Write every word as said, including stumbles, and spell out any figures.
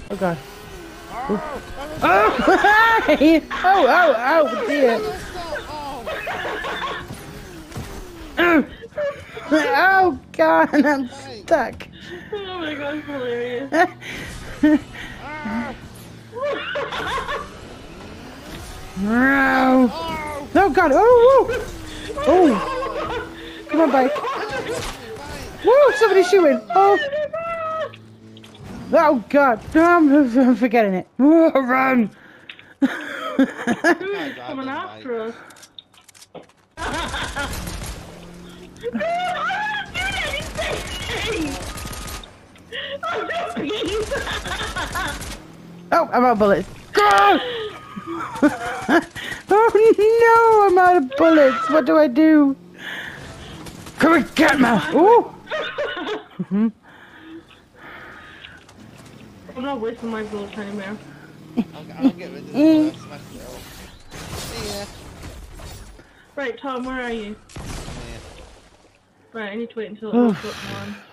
Oh god. Oh! Oh! Oh! Oh! Oh! Dear! Oh! Oh god! I'm stuck. Oh my god, it's hilarious. No! Oh god! Oh! Oh! Oh! Come on, bike! Whoa! Somebody's shooting! Oh! Oh god! I'm, I'm forgetting it. Oh, run! Who's coming after us? Oh, I'm out of bullets. Go! Oh no, I'm out of bullets. What do I do? Come and get me! Oh! Mm-hmm. I'm not wasting my bullets anymore. I'll, I'll get rid of the smash it all. See ya. Right, Tom, where are you? I'm here. Right, I need to wait until it wakes up one.